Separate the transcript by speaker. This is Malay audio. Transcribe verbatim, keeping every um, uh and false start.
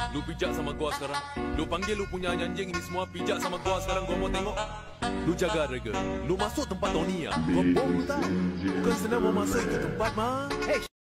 Speaker 1: Lu pijak sama gua sekarang. Lu panggil lu punya anjing ini semua pijak sama gua sekarang. Gua mau tengok. Lu jaga harga. Lu masuk tempat Tony ya. Kau bohong tak? Bukan senang mau masuk ke tempat mah. Hey.